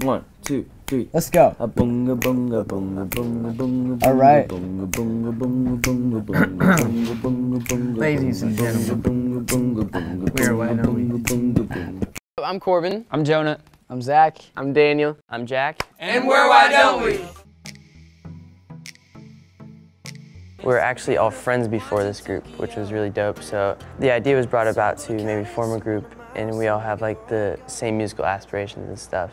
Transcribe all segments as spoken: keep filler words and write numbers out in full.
One, two, three. Let's go. A bunga bunga bunga bunga bunga. All right. Bunga bunga bunga bunga bunga bunga bunga bunga. Ladies and gentlemen, where why don't we? I'm Corbin. I'm Jonah. I'm Zach. I'm Daniel. I'm Jack. And we're Why Don't We? We were actually all friends before this group, which was really dope. So the idea was brought about to maybe form a group, and we all have like the same musical aspirations and stuff.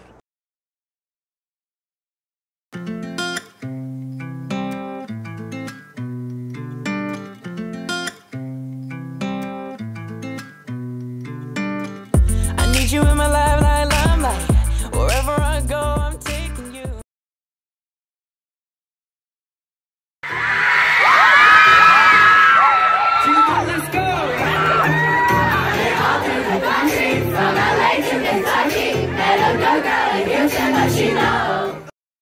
I need you in my life like limelight. Wherever I go, I'm taking you. Let's go! From L A to Kentucky, better go girl if you say what you know.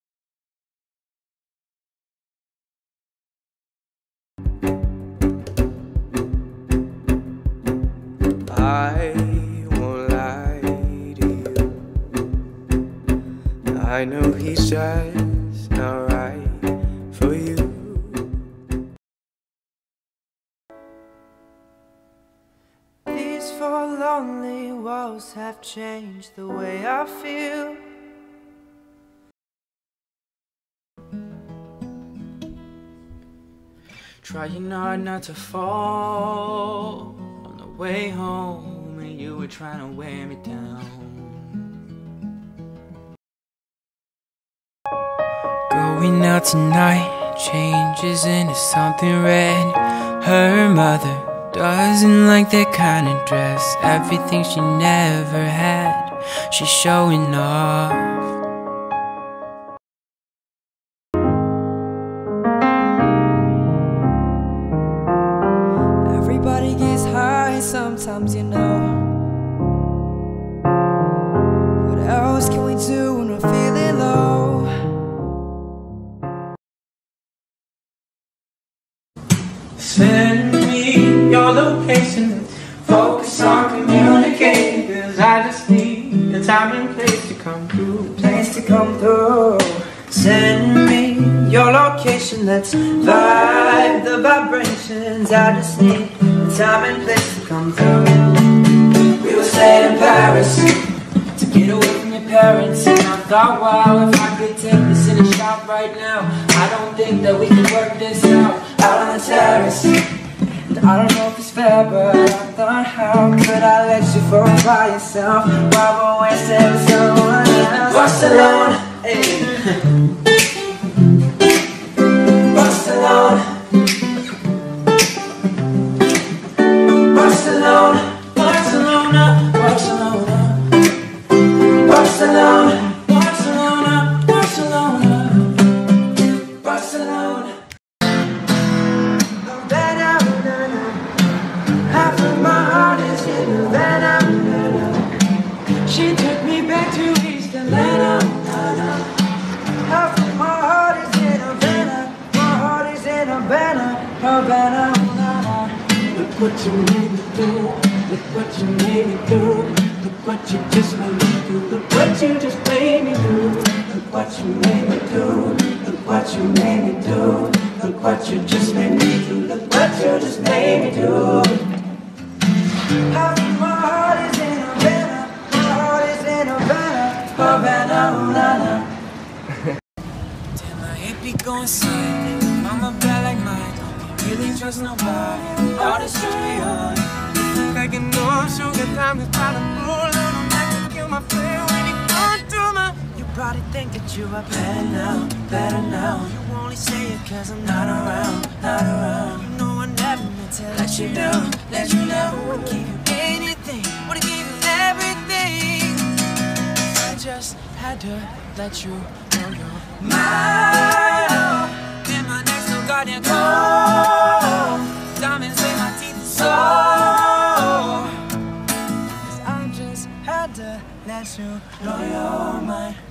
I won't lie to you. I know he's just not right for you. These four lonely walls have changed the way I feel. Trying hard not to fall on the way home, and you were trying to wear me down. Going out tonight changes into something red. Her mother doesn't like that kind of dress. Everything she never had, she's showing off. Everybody gets high sometimes, you know. What else can we do when we're feeling low? Send me your location, focus on communicating, cause I just need the time and place to come through. Place to come through. Send me your location, let's vibe the vibrations. I just need the time and place to come through. We were staying in Paris to get away from your parents, and I thought, wow, if I could take this in a shot right now, I don't think that we can work this out out on the terrace. And I don't know if it's fair, but I thought, how could I let you fall by yourself while we're wasting someone else? Barcelona, hey. Barcelona, Barcelona, Barcelona, Barcelona, Barcelona, Barcelona, Barcelona, Barcelona. Havana, half of my heart is in Havana. She took me back to East Atlanta. Half of my heart is in Havana. My heart is in Havana, Havana. Look what you made me do. Look what you made me do. Look what you just made me do. Look what you just made me do. Look what you made me do. Look what you made me do. Look what you just made me do. Look what you just made me do. Half of my heart is in Havana. My heart is in Havana, Havana, Havana. Damn, I hate be going silent. Mama bad like mine. Really trust nobody. All this truly on. Like a no sugar time is trying to pull on. I'm like to kill my flame when you come through my. You probably think that you are better now, better now. You only say it cause I'm not around, not around. You know I never meant to let you down, let you down. Would give you anything, would give you everything. I just had to let you know you're mine. In my next no guardian call. Diamonds in my teeth and soul. Cause I just had to let you know you're mine.